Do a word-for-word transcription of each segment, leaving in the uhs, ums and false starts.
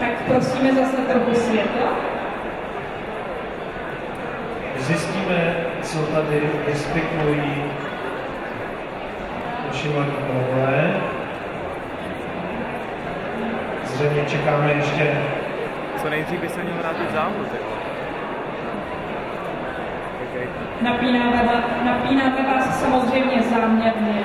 Tak prosíme zase trochu světla. Zjistíme, co tady vyspikují naši mladí kolegové. Zřejmě čekáme ještě... Co nejdřív by se měl vrátit závod, jako. Okay. Napínáme, napínáme vás samozřejmě záměrně.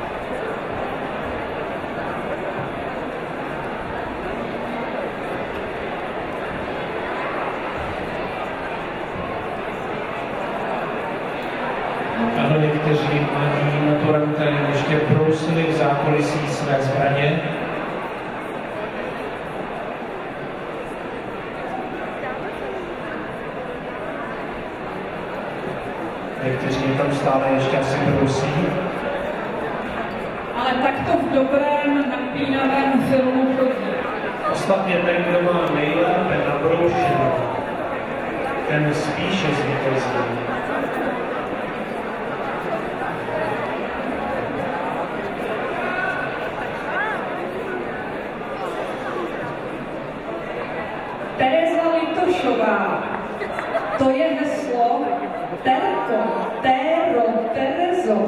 Ano, někteří mladí maturanté ještě brousili v zákulisí své zbraně. Někteří je tam stále ještě asi brousí. Ale takto v dobrém napínavém filmu chodí. Ostatně ten, kdo má nejlépe nabroušeno, ten spíše zvítězí. Tereza Litošová. To je heslo Terko, Téro, Terezo.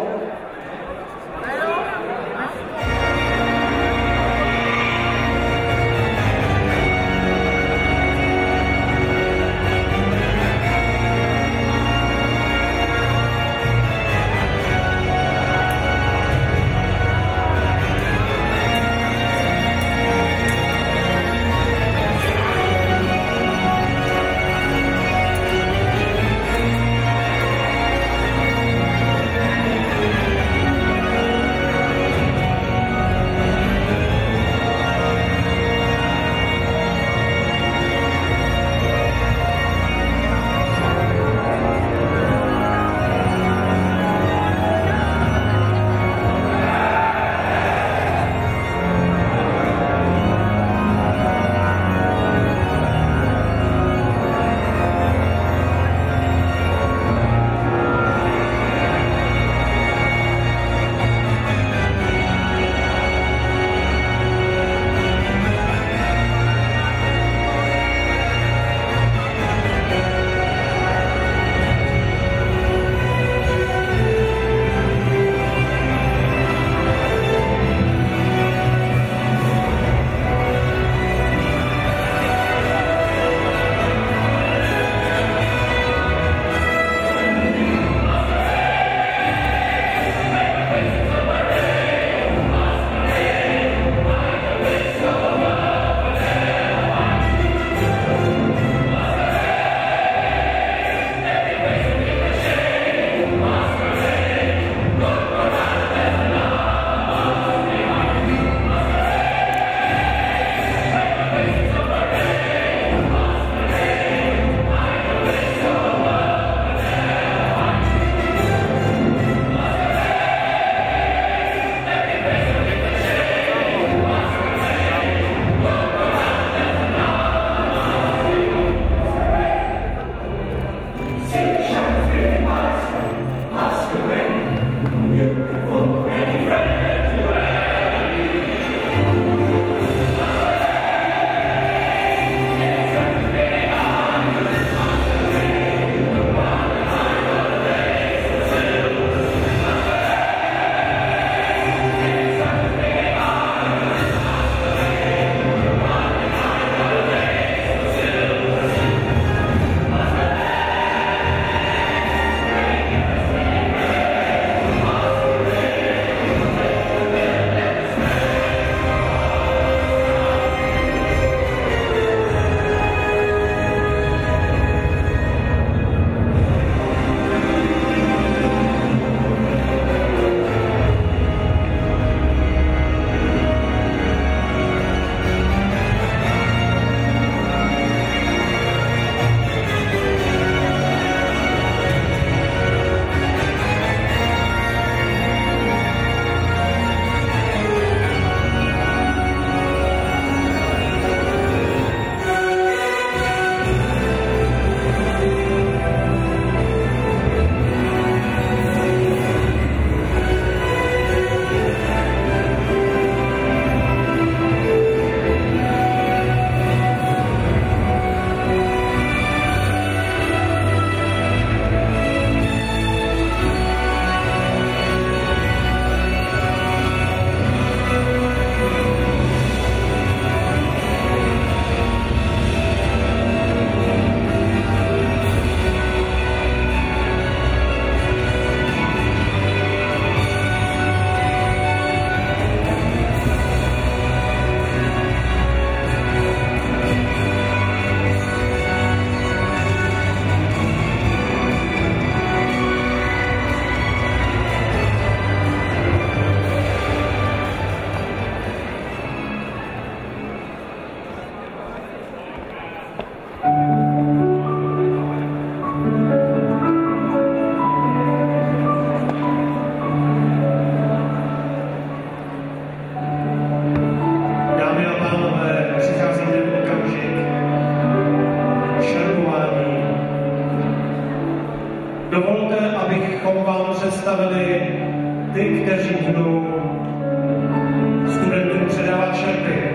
představili ty, kteří budou studentům předávat šerpy.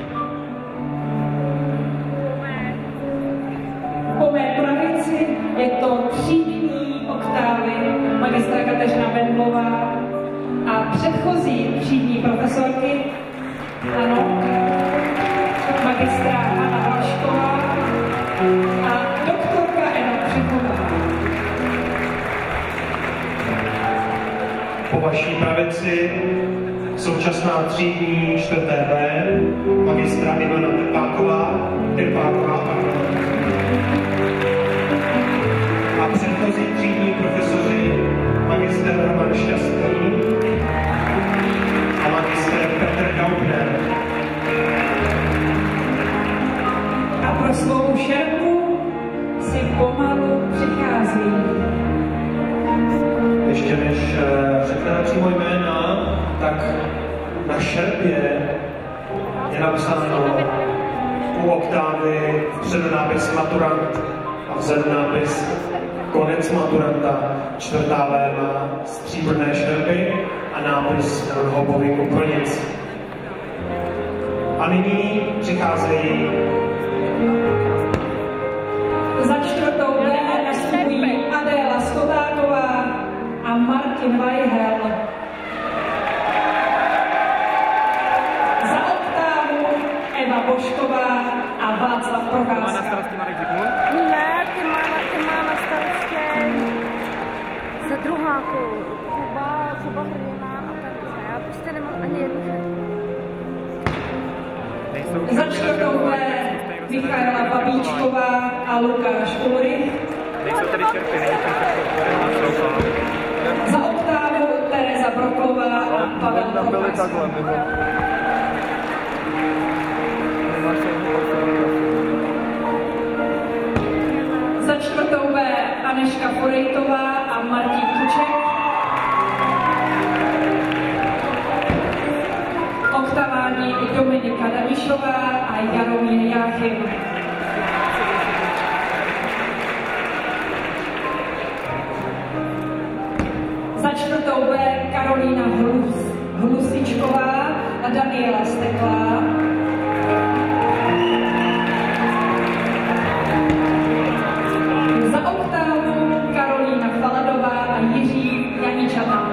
Po mé pravici je to třídní oktávy magistra Kateřina Bendlová a předchozí třídní profesorky, ano, magistra Hana Vlašková a doktorka Ena Přechová. Po vaší pravici současná třídní čtvrté B, magistra Ivana Trpáková, Trpáková, pardon. A předchozí třídní profesoři magistr Roman Šťastný a magistr Petr Gaubner. A pro svou šerpu si pomalu přichází. Ještě než řekneme přímo jména, tak na šerpě je napsáno u oktávy vpředu nápis maturant a vzadu nápis konec maturanta. Čtvrtá V má stříbrné šerpy a nápis houbový kupronic. A nyní přicházejí Za čtvrtou B nastupují Adéla Skotáková a Martin Weihel. Za oktávu Eva Božková a Václav Má na Procházka. starosti Marek Zikmund? Ne, ty má, ty má na starosti za druháku. Kuba, Kuba Hrdina a takže já prostě nemám ani jednu šerpu. Nejsou Za čtvrtou B Michaela Babíčková a Lukáš Ulrich. Nejsou tady čerpy, není tam čerpy. Za oktávu Tereza Broklová a Pavel Procházka. Za čtvrtou B Aneška Forejtová a Martin Kuček. Oktavání Dominika Danišová a Jaromír Jáchym. Za čtvrtou B Karolína Hlus, Hlusičková a Daniela Steklá. Za oktávu Karolína Faladová a Jiří Janičata.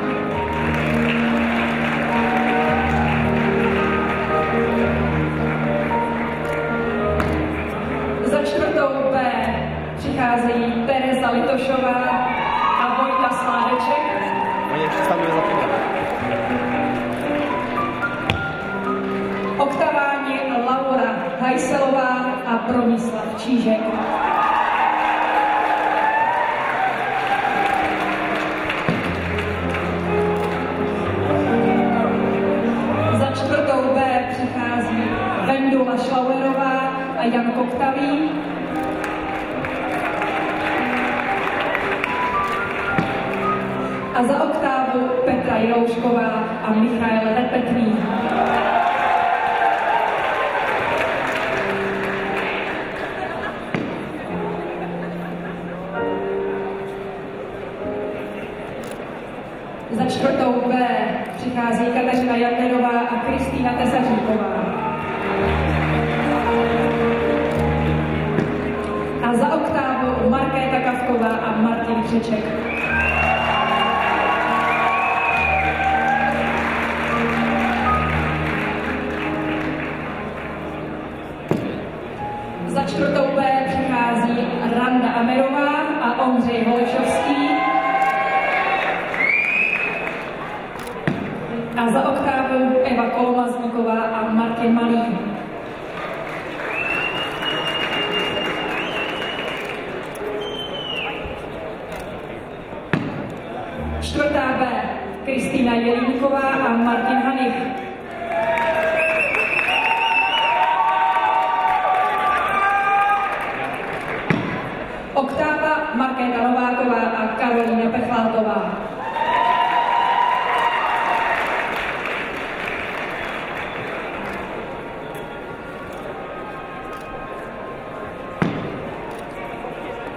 Za čtvrtou B přicházejí Tereza Litošová a Vojta Sládeček. Oni ještě sami zapomněli. Oktavání Laura Hajselová a Bronislav Čížek. Za čtvrtou B přichází Vendula Šlauerová a Jan Koktavý. A za oktávu Petra Jiroušková a Michael Repetný. Za čtvrtou B přichází Kateřina Janderová a Kristýna Tesaříková. A za oktávu Markéta Kavková a Martin Křeček. Za čtvrtou B přichází Randa Amerová a Ondřej Holešovský. A za oktávu Eva Kolomazníková a Martin Malý. Čtvrtá B Kristýna Jelínková a Martin Hanik. Oktáva Markéta Nováková a Karolína Pechlátová.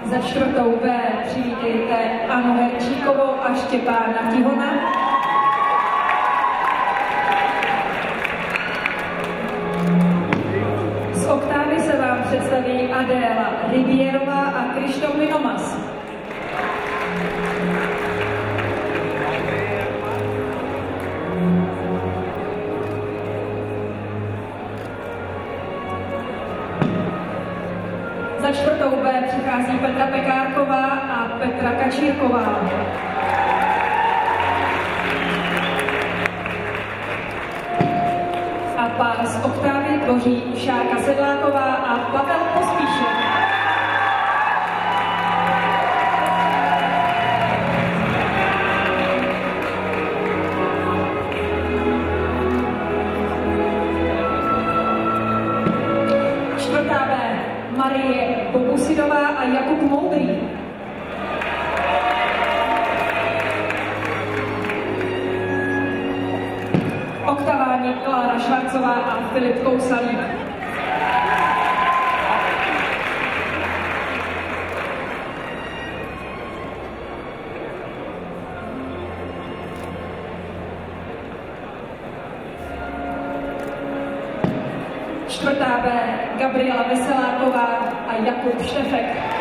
Za čtvrtou B přivítejte Anu Herčíkovou a Štěpána Tihona. Z oktávy se vám představí Adéla Ribierová a Krištof Minomas. Za čtvrtou B přichází Petra Pekárková a Petra Kačírková. A pár z oktávy tvoří Šárka Sedláková a Pavel Pospíšek. Čtvrtá B Marie Bobusidová a Jakub Moudrý. Oktavání Klára Švarcová a Filip Kousalík. Čtvrtá B Gabriela Veseláková a Jakub Štefek.